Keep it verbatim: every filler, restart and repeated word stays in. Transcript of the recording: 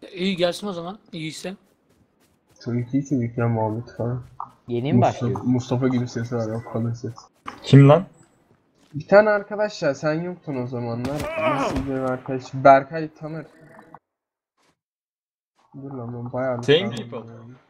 İyi gelsin o zaman. İyiyse. Çocuk iyi çocuk ya Muhammed falan. Yeni mi Mustafa, başlıyor? Mustafa gibi sesi var ya, kalın ses. Kim lan? Bir tane arkadaş ya, sen yoktun o zamanlar. Nasıl bir arkadaş? Berkay tanır. Dur lan, ben bayağı bir Same tanıdım people. yani.